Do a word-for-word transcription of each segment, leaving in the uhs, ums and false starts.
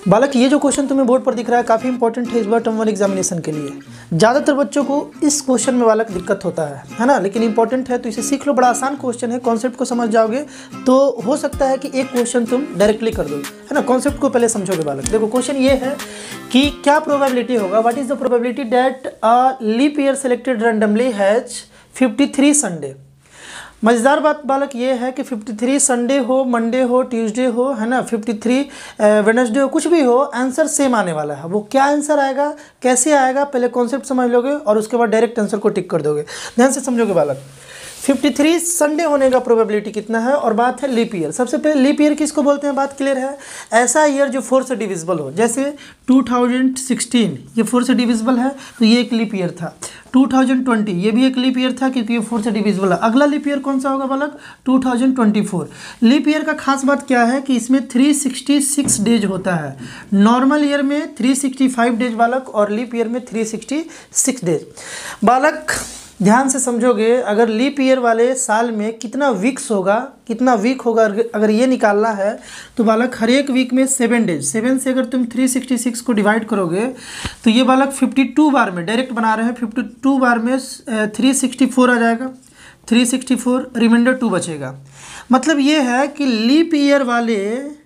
बालक ये जो क्वेश्चन तुम्हें बोर्ड पर दिख रहा है काफ़ी इंपॉर्टेंट है इस बार टर्म वन एग्जामिनेशन के लिए। ज़्यादातर बच्चों को इस क्वेश्चन में बालक दिक्कत होता है है ना, लेकिन इंपॉर्टेंट है तो इसे सीख लो। बड़ा आसान क्वेश्चन है, कॉन्सेप्ट को समझ जाओगे तो हो सकता है कि एक क्वेश्चन तुम डायरेक्टली कर दो, है ना। कॉन्सेप्ट को पहले समझोगे बालक। देखो क्वेश्चन ये है कि क्या प्रोबेबिलिटी होगा, what is the probability that a leap year selected randomly has fifty three Sunday. मज़ेदार बात बालक ये है कि तिरेपन संडे हो, मंडे हो, ट्यूसडे हो, है ना, तिरेपन वेडनेसडे हो, कुछ भी हो, आंसर सेम आने वाला है। वो क्या आंसर आएगा, कैसे आएगा, पहले कॉन्सेप्ट समझ लोगे और उसके बाद डायरेक्ट आंसर को टिक कर दोगे। ध्यान से समझोगे बालक। तिरेपन संडे होने का प्रोबेबिलिटी कितना है, और बात है लीप ईयर। सबसे पहले लीप ईयर किसको बोलते हैं, बात क्लियर है। ऐसा ईयर जो फोर से डिविजिबल हो, जैसे टू थाउजेंड सिक्सटीन ये फोर से डिविजिबल है तो ये एक लीप ईयर था। टू थाउजेंड ट्वेंटी ये भी एक लीप ईयर था क्योंकि ये फोर से डिविजिबल है। अगला लीप ईयर कौन सा होगा बालक, two thousand twenty four. Leap year का खास बात क्या है कि इसमें थ्री सिक्सटी सिक्स डेज होता है। नॉर्मल ईयर में थ्री सिक्सटी फाइव डेज बालक, और लीप ईयर में थ्री सिक्सटी सिक्स डेज। बालक ध्यान से समझोगे, अगर लीप ईयर वाले साल में कितना वीक्स होगा, कितना वीक होगा अगर ये निकालना है तो बालक हर एक वीक में सेवन डेज, सेवन से अगर तुम थ्री सिक्सटी सिक्स को डिवाइड करोगे तो ये बालक फिफ्टी टू बार में, डायरेक्ट बना रहे हैं, फिफ्टी टू बार में थ्री सिक्सटी फोर आ जाएगा, three sixty four remainder two बचेगा। मतलब ये है कि लीप ईयर वाले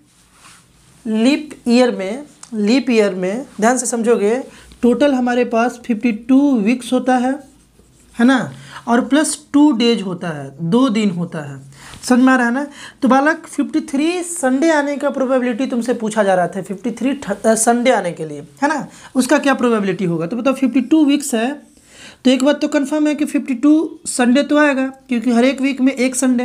लीप ईयर में लीप ईयर में ध्यान से समझोगे, टोटल हमारे पास फिफ्टी टू वीक्स होता है है ना, और प्लस टू डेज होता है, दो दिन होता है। समझ में आ रहा है ना। तो बालक तिरेपन संडे आने का प्रोबेबिलिटी तुमसे पूछा जा रहा था, तिरेपन संडे आने के लिए, है ना, उसका क्या प्रोबेबिलिटी होगा। तो बताओ फिफ्टी टू वीक्स है तो एक बात तो कंफर्म है कि फिफ्टी टू संडे तो आएगा क्योंकि हर एक वीक में एक संडे।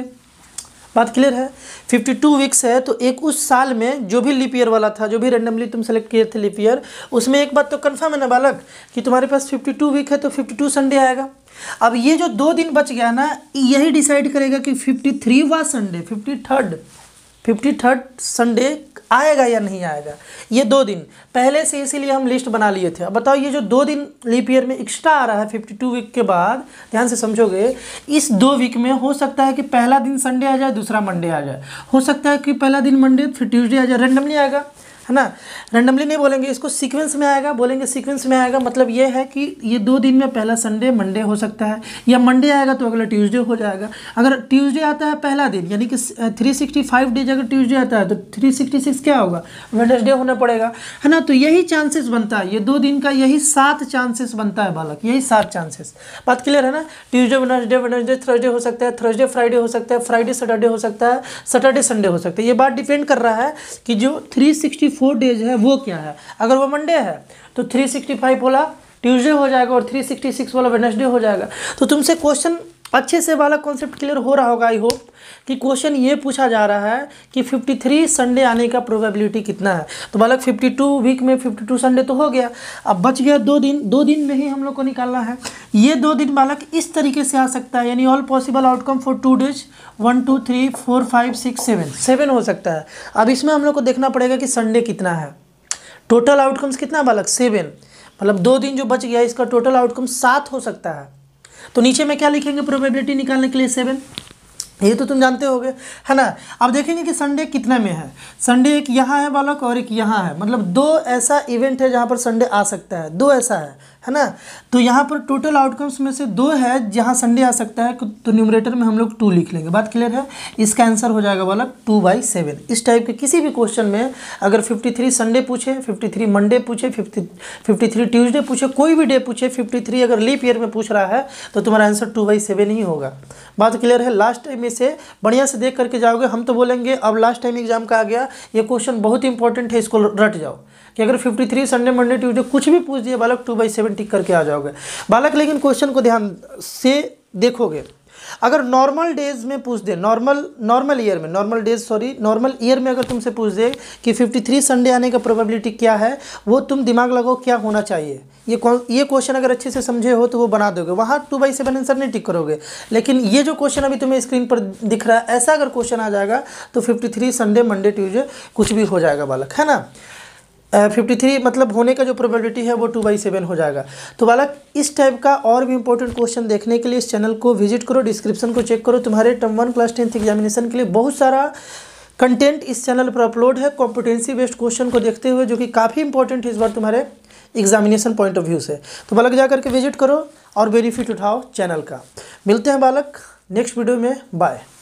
बात क्लियर है। फिफ्टी टू वीक्स है तो एक उस साल में जो भी लीप ईयर वाला था, जो भी रैंडमली तुम सेलेक्ट किए थे लीप ईयर, उसमें एक बात तो कंफर्म है ना बालक कि तुम्हारे पास फिफ्टी टू वीक है तो फिफ्टी टू संडे आएगा। अब ये जो दो दिन बच गया ना, यही डिसाइड करेगा कि फिफ्टी थ्री वा Sunday, fifty third fifty third Sunday आएगा या नहीं आएगा। ये दो दिन पहले से इसीलिए हम लिस्ट बना लिए थे। अब बताओ ये जो दो दिन लीप ईयर में एक्स्ट्रा आ रहा है फिफ्टी टू वीक के बाद, ध्यान से समझोगे, इस दो वीक में हो सकता है कि पहला दिन संडे आ जाए, दूसरा मंडे आ जाए, हो सकता है कि पहला दिन मंडे फिर ट्यूसडे आ जाए, रैंडमली आएगा, है ना। रैंडमली नहीं बोलेंगे इसको, सीक्वेंस में आएगा, बोलेंगे सीक्वेंस में आएगा। मतलब ये है कि ये दो दिन में पहला संडे मंडे हो सकता है, या मंडे आएगा तो अगला ट्यूसडे हो जाएगा। अगर ट्यूसडे आता है पहला दिन, यानी कि थ्री सिक्सटी फाइव डेज अगर ट्यूसडे आता है तो थ्री सिक्सटी सिक्स क्या होगा, वेडनेसडे होना पड़ेगा, है ना। तो यही चांसेस बनता है, ये दो दिन का यही सात चांसेस बनता है बालक, यही सात चांसेस। बात क्लियर है ना। ट्यूसडे वेडनेसडे, वेडनेसडे थर्सडे हो सकता है, थर्सडे फ्राइडे हो सकता है, फ्राइडे सैटरडे हो सकता है, सैटरडे संडे हो सकता है। ये बात डिपेंड कर रहा है कि जो थ्री सिक्सटी फोर डेज है वो क्या है। अगर वो मंडे है तो थ्री सिक्सटी फाइव वाला ट्यूसडे हो जाएगा और थ्री सिक्सटी सिक्स वाला वेडनेसडे हो जाएगा। तो तुमसे क्वेश्चन अच्छे से वाला कॉन्सेप्ट क्लियर हो रहा होगा। आई होप कि क्वेश्चन ये पूछा जा रहा है कि फिफ्टी थ्री संडे आने का प्रोबेबिलिटी कितना है। तो बालक फिफ्टी टू वीक में फिफ्टी टू संडे तो हो गया, अब बच गया दो दिन। दो दिन में ही हम लोग को निकालना है। ये दो दिन बालक इस तरीके से आ सकता है, यानी all possible outcome for two days, one two three four five six seven, seven हो सकता है। अब इसमें हम लोग को देखना पड़ेगा कि संडे कितना है। टोटल आउटकम्स कितना बालक, सेवन, मतलब दो दिन जो बच गया इसका टोटल आउटकम सात हो सकता है। तो नीचे में क्या लिखेंगे प्रोबेबिलिटी निकालने के लिए, सेवन, ये तो तुम जानते होगे, है ना। अब देखेंगे कि संडे कितने में है। संडे एक यहाँ है बालक और एक यहाँ है, मतलब दो ऐसा इवेंट है जहाँ पर संडे आ सकता है, दो ऐसा है है ना। तो यहाँ पर टोटल आउटकम्स में से दो है जहाँ संडे आ सकता है, तो न्यूमरेटर में हम लोग टू लिख लेंगे। बात क्लियर है। इसका आंसर हो जाएगा बालक टू बाई सेवन। इस टाइप के किसी भी क्वेश्चन में अगर फिफ्टी थ्री संडे पूछे, फिफ्टी थ्री मंडे पूछे, फिफ्टी फिफ्टी थ्री ट्यूजडे पूछे, कोई भी डे पूछे, फिफ्टी थ्री अगर लीप ईयर में पूछ रहा है तो तुम्हारा आंसर टू बाई सेवन ही होगा। बात क्लियर है। लास्ट टाइम में से बढ़िया से देख करके जाओगे। हम तो बोलेंगे अब लास्ट टाइम एग्जाम का आ गया, ये क्वेश्चन बहुत इंपॉर्टेंट है, इसको रट जाओ कि अगर fifty three Sunday Monday Tuesday कुछ भी पूछ दिए बालक टू बाई सेवन टिक करके आ जाओगे बालक। लेकिन क्वेश्चन को ध्यान से देखोगे, अगर नॉर्मल डेज में पूछ दे, नॉर्मल नॉर्मल ईयर में, normal days sorry normal year में अगर तुमसे पूछ दे कि फिफ्टी थ्री संडे आने का प्रोबेबिलिटी क्या है, वो तुम दिमाग लगाओ क्या होना चाहिए। ये ये क्वेश्चन अगर अच्छे से समझे हो तो वो बना दोगे, वहाँ टू बाई सेवन आंसर नहीं टिक करोगे। लेकिन ये जो क्वेश्चन अभी तुम्हें स्क्रीन पर दिख रहा है, ऐसा अगर क्वेश्चन आ जाएगा तो fifty three Sunday Monday Tuesday कुछ भी हो जाएगा बालक, है ना। फिफ्टी थ्री मतलब होने का जो प्रोबेबिलिटी है वो टू बाई सेवन हो जाएगा। तो बालक इस टाइप का और भी इंपॉर्टेंट क्वेश्चन देखने के लिए इस चैनल को विजिट करो, डिस्क्रिप्शन को चेक करो। तुम्हारे term one class tenth examination के लिए बहुत सारा कंटेंट इस चैनल पर अपलोड है कॉम्पिटेंसी बेस्ड क्वेश्चन को देखते हुए, जो कि काफ़ी इंपॉर्टेंट है इस बार तुम्हारे एग्जामिनेशन पॉइंट ऑफ व्यू से। तो बालक जा करके विजिट करो और बेनिफिट उठाओ चैनल का। मिलते हैं बालक नेक्स्ट वीडियो में, बाय।